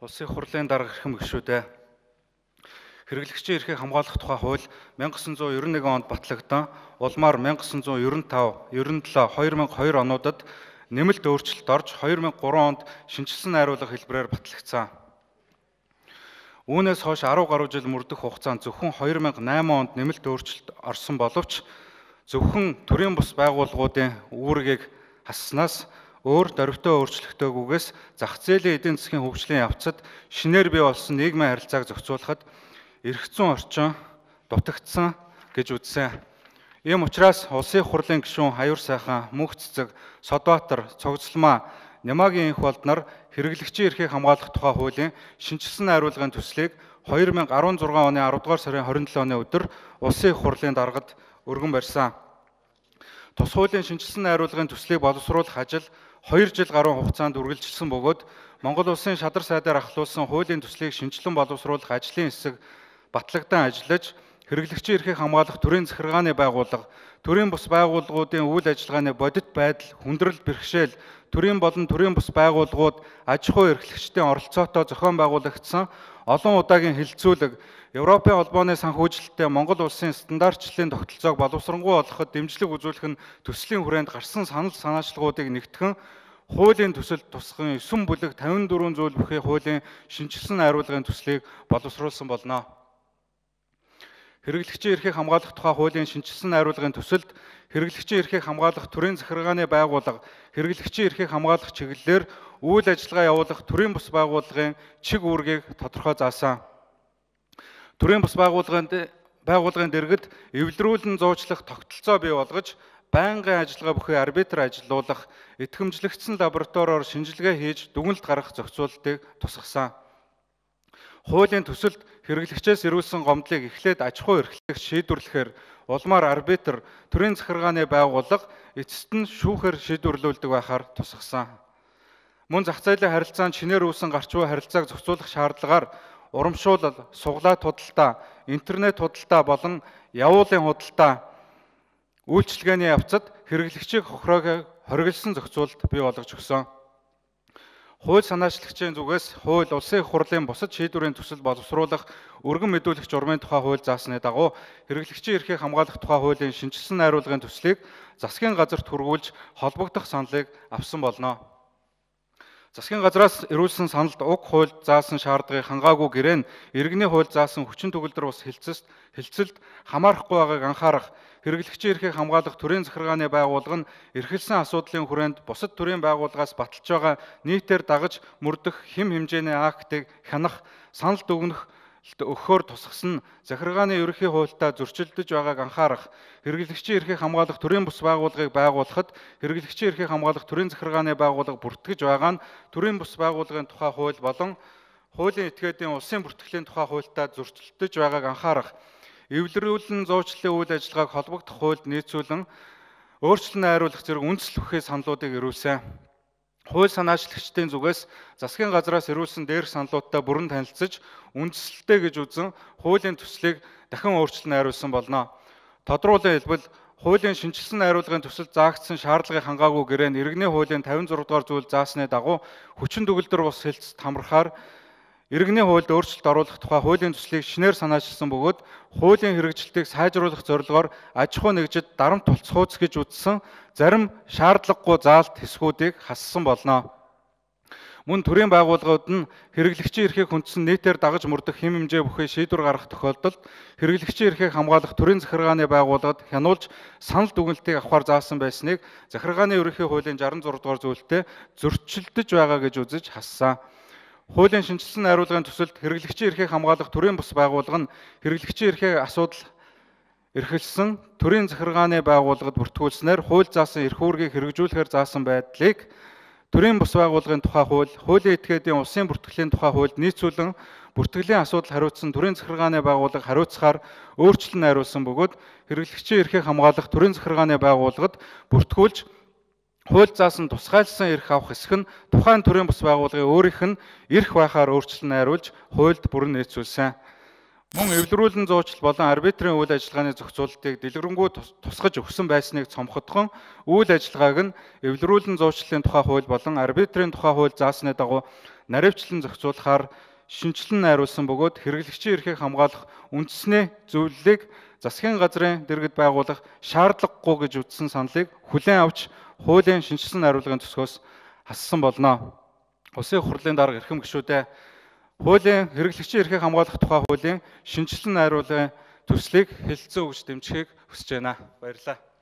Улсын хурлын дарга эрхэм гишүүдээ хэрэглэгчийн эрхийг хамгаалах тухай хууль 1991 онд батлагдсан. Улмаар 1995, 97, 2002 онуудад нэмэлт өөрчлөлт орж 2003 онд шинжилсэн найруулга хэлбэрээр батлагдсан. Үүнээс хойш 10 гаруй жил мөрдөх хугацаанд зөвхөн 2008 онд нэмэлт өөрчлөлт орсон боловч зөвхөн төрийн бус байгууллагуудын үүргийг хасснаас өөр дөрвтэй өөрчлөлтөөгүйгээс зах зээлийн эдийн засгийн хөгжлийн явцад шинээр бий болсон нийгмийн харилцааг зохицуулахад эрх зүйн орчин дутагдсан гэж үзсэн. Ийм учраас улсын хурлын гишүүн Аюур сайхан, Мөнх цэцэг, Содбаатар, Цогцлмаа, Нямаагийн энх болдноор хэрэглэгчийн эрхийг хамгаалах тухай хуулийн шинжилсэн найруулгын төслийг 2016 оны 10 дугаар сарын 27 оны өдөр улсын их хурлын даргад өргөн барьсан. Тус хуулийн шинжилсэн найруулгын төслийг боловсруулах ажил 2 жил гаруй хугацаанд үргэлжилсэн бөгөөд Монгол Улсын шадар сайдаар ахлуулсан хуулийн төслийг шинжилэн боловсруулах ажлын хэсэг батлагдан ажиллаж хэрэглэгчийн эрхийг хамгаалах төрийн захиргааны байгууллага, төрийн бус байгууллагуудын үйл ажиллагааны бодит байдал, хүндрэл, бэрхшээл, төрийн болон төрийн бус байгууллагууд аж ахуй эрхлэгчдийн оролцоотой зохион байгуулагдсан олон удаагийн хилцүүлэг, Европын холбооны санхүүжилттэй Монгол Улсын стандартчлалын тогтолцоог боловсронгуй болгоход дэмжлэг үзүүлэх нь төслийн хүрээнд гарсан санал санаачлагуудыг нэгтгэн хуулийн төсөлд тусган 9 бүлэг 54 зүйл бүхий хуулийн шинжилсэн найруулгын төслийг боловсруулсан болно. Хэрэглэгчийн эрхийг хамгаалах тухай хуулийн шинжилсэн найруулгын төсөлд хэрэглэгчийн эрхийг хамгаалах төрийн захиргааны байгууллага, хэрэглэгчийн эрхийг хамгаалах чиглэлээр үйл ажиллагаа явуулах төрийн бус байгууллагын чиг үүргийг тодорхой заасан. Төрийн бус байгууллагын дэргэд эвлэрүүлэн зуучлах тогтолцоо бий болгож, байнгын ажиллагаа бүхий арбитр ажиллуулах, идэвхжлэгдсэн лабораториор шинжилгээ хийж дүгнэлт гаргах зохицуултыг тусгасан. Хуулийн төсөлд хэрэглэгчээс ирүүлсэн гомдлыг эхлээд аж ахуй эрхлэгч шийдвэрлэхээр улмаар арбитр, төрийн захиргааны байгууллага эцэст нь шүүхээр шийдвэрлүүлдэг байхаар тусгасан. Мөн зах зээлийн харилцаанд шинээр үүсэн гарч буй харилцааг зохицуулах шаардлагаар урамшуулал, суглаад худалдаа, интернет худалдаа болон явуулын худалдаа үйлчилгээний явцад хэрэглэгчийг хориглосон зохицуулалт бий болгож өгсөн. Хууль санаачлагчийн зүгээс хууль улсын их хурлын бусад шийдвэрийн төсөл боловсруулах өргөн мэдүүлэх журмын тухай хууль заасны дагуу хэрэглэгчийн эрхийг хамгаалах тухай хуулийн шинжилсэн найруулгын төслийг засгийн газарт хүргүүлж холбогдох саналыг авсан болно. Засгийн газраас ирүүлсэн саналд уг хууль заасан шаардлагыг хангаагүй гэрээ нь иргэний хууль заасан хүчин төгөлдөр бус хилцэлд хамаарахгүй байгааг анхаарах, хэрэглэгчийн эрхийг хамгаалах төрийн захиргааны байгууллага нь эрхэлсэн асуудлын хүрээнд бусад төрийн байгууллагаас баталж байгаа нийтээр дагаж мөрдөх хэм хэмжээний актыг хянах, санал дүгнэх өгөхөөр тусгасан захиргааны ерөнхий хуультай зөрчилдөж байгааг анхаарах, хэрэглэгчийн эрхийг хамгаалах төрийн бус байгууллагыг байгуулахад хэрэглэгчийн эрхийг хамгаалах төрийн захиргааны байгууллага бүртгэж байгаа нь төрийн бус байгууллагын тухай хууль болон хуулийн этгээдийн улсын бүртгэлийн тухай хуультай зөрчилдөж байгааг анхаарах, эвлэрүүлэн зуучлалын үйл ажиллагааг холбогдох хуульд нийцүүлэн өөрчлөлт найруулах зэрэг үндэслэл бүхий саналуудыг ирүүлсэн. Хууль санаачлагчдын зүгээс засгийн газраас ирүүлсэн дээрх саналуудтай бүрэн танилцж, үндэслэлтэй гэж үзэн хуулийн төслийг дахин өөрчлөлт найруулсан болно. Тодруулан хэлбэл хуулийн шинжилсэн найруулгын төсөлд заагдсан шаардлагыг хангаагүй гэрээ нь иргэний хуулийн 56 дугаар зүйл заасны дагуу хүчин төгөлдөр бус хэлцэд хамрахаар иргэний хуульд өөрчлөлт оруулах тухай хуулийн төслийг шинээр санаачилсан бөгөөд хуулийн хэрэгжилтийг сайжруулах зорилгоор аж ахуй нэгжид дарамт тулцхууц гэж үзсэн зарим шаардлагагүй заалт хэсгүүдийг хассан болно. Мөн төрийн байгууллагууд нь хэрэглэгчийн эрхийг хүндсэн нийтээр дагаж мөрдөх хэм хэмжээ бүхий шийдвэр гаргах тохиолдолд хэрэглэгчийн эрхийг хамгаалах төрийн захиргааны байгууллагад хянуулж санал дүгнэлтийг авахар заасан байсныг захиргааны ерөнхий хуулийн 66 дугаар зүйлтэй зөрчилдөж байгаа гэж үзэж хассан. Хуулийн шинжилсэн найруулгын төсөлд хэрэглэгчийн эрхийг хамгаалах төрийн бус байгууллага нь хэрэглэгчийн эрхийг асуудал эрхэлсэн төрийн захиргааны байгууллагад бүртгүүлснээр хууль заасан эрх үүргийг хэрэгжүүлэхээр заасан байдлыг төрийн бус байгууллагын тухай хууль, хуулийн этгээдийн улсын бүртгэлийн тухай хуульд нийцүүлэн бүртгэлийн асуудал хариуцсан төрийн захиргааны байгууллага хариуцахаар өөрчлөлт найруулсан бөгөөд хэрэглэгчийн эрхийг хамгаалах төрийн захиргааны байгууллагад бүртгүүлж хууль заасан тусгайлсан эрх авах хэсэг нь тухайн төрийн бус байгууллагын өөрийнх нь эрх байхаар өөрчлөлт найруулж хуульд бүрэн нийцүүлсэн. Мөн эвлэрүүлэн зуучлал болон арбитрийн үйл ажиллагааны зохицуулалтыг дэлгэрэнгүй тусгаж өгсөн байсныг цомхотхон үйл ажиллагааг нь эвлэрүүлэн зуучлалын тухай хууль болон арбитрийн тухай хууль заасны дагуу наривчлан зохицуулахаар шинжилэн найруулсан бөгөөд хэрэглэгчийн эрхийг хамгаалах үндэсний зөвлөлийг засгийн газрын дэргэд байгуулах шаардлагагүй гэж үзсэн саналыг хүлээн авч хуулийн шинжилсэн найруулгын төсвөөс хассан болно. Улсын хурлын дарга эрхэм гишүүдээ хуулийн хэрэглэгчийн эрхийг хамгаалах тухай хуулийн шинжилсэн найруулгын төслийг хэлэлцэн өгж дэмжихийг хүсэж байна. Баярлалаа.